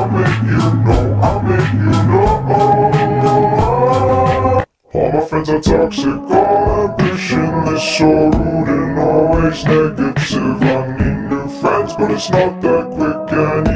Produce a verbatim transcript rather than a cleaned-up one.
I'll make you know, I'll make you know. All my friends are toxic, all ambitionless, so rude and always negative. I need new friends, but it's not that quick. I need